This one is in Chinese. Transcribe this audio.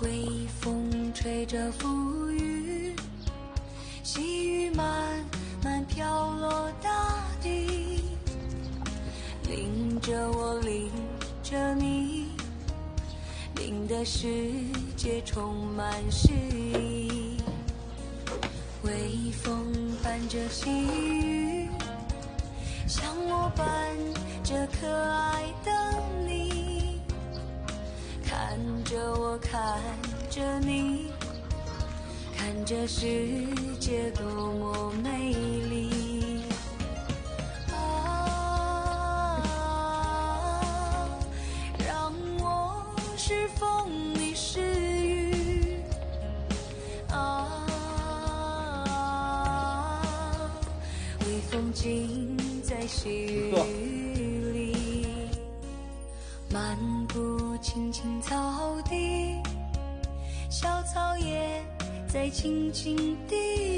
微风吹着浮雨，细雨慢慢飘落大地，淋着我，淋着你，淋的世界充满诗意。微风伴着细雨，像我伴着可爱的你，看着我，看着你，看这世界多么美丽。啊，让我是风，你是雨。啊，微风尽在细雨里，漫步青青草地，小草也在轻轻地